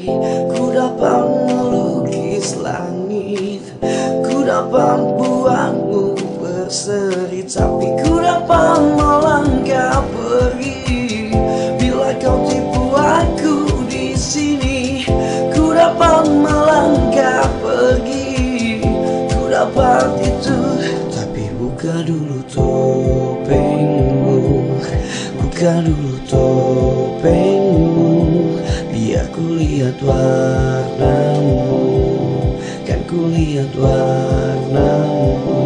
Ku dapat melukis langit, ku dapat buatmu berseri, tapi ku dapat melangkah pergi bila kau tipu aku di sini. Ku dapat melangkah pergi, ku dapat itu, tapi buka dulu topengmu, buka dulu topengmu, biar ku lihat warnamu, kan ku lihat warnamu.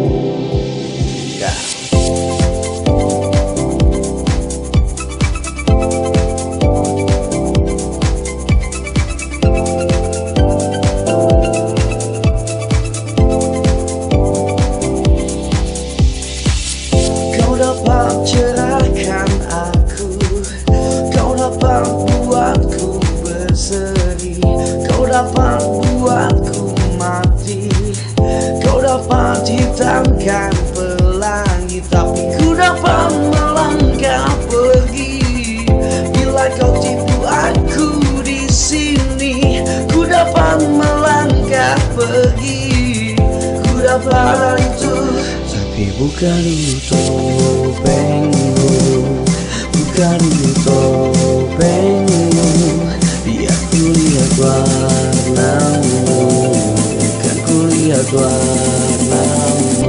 Kau dapat cerahkan aku, kau dapat buatku berseri, kau dapat buatku mati, kau dapat hitamkan pelangi, tapi ku dapat melangkah pergi bila kau tipu aku di sini. Ku dapat melangkah pergi, ku dapat itu, tapi buka dulu topengmu, buka dulu topengmu, biar ku lihat warnamu, kan ku lihat warnamu.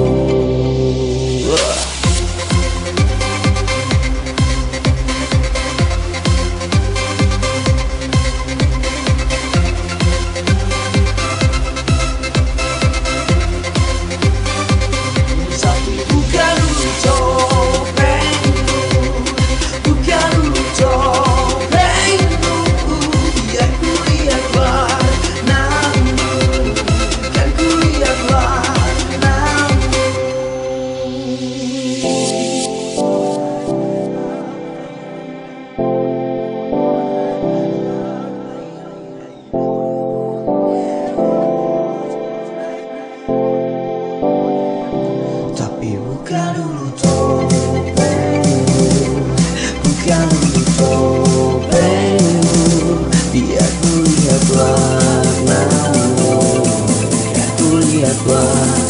Buka dulu topengmu, buka dulu topengmu, biar ku lihat warnamu, biar ku lihat warnamu.